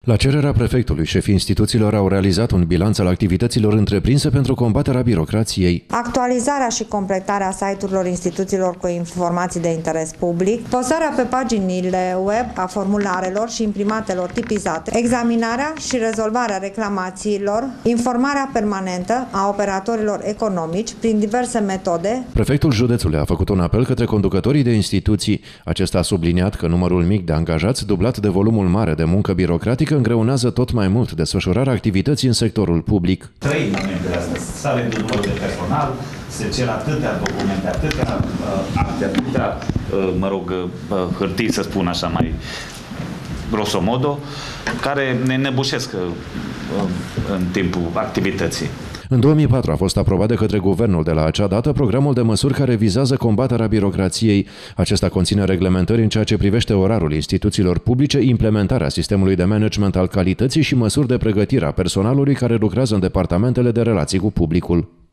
La cererea prefectului, șefii instituțiilor au realizat un bilanț al activităților întreprinse pentru combaterea birocrației. Actualizarea și completarea site-urilor instituțiilor cu informații de interes public, postarea pe paginile web a formularelor și imprimatelor tipizate, examinarea și rezolvarea reclamațiilor, informarea permanentă a operatorilor economici prin diverse metode. Prefectul județului a făcut un apel către conducătorii de instituții. Acesta a subliniat că numărul mic de angajați, dublat de volumul mare de muncă birocratică, îngreunează tot mai mult desfășurarea activității în sectorul public. 3 momentele astea. S-a redus numărul de personal, se cer atâtea documente, atâtea acte, atâtea, hârtii, să spun așa mai grosomodo, care ne nebușesc în timpul activității. În 2004 a fost aprobat de către guvernul de la acea dată programul de măsuri care vizează combaterea birocrației. Acesta conține reglementări în ceea ce privește orarul instituțiilor publice, implementarea sistemului de management al calității și măsuri de pregătire a personalului care lucrează în departamentele de relații cu publicul.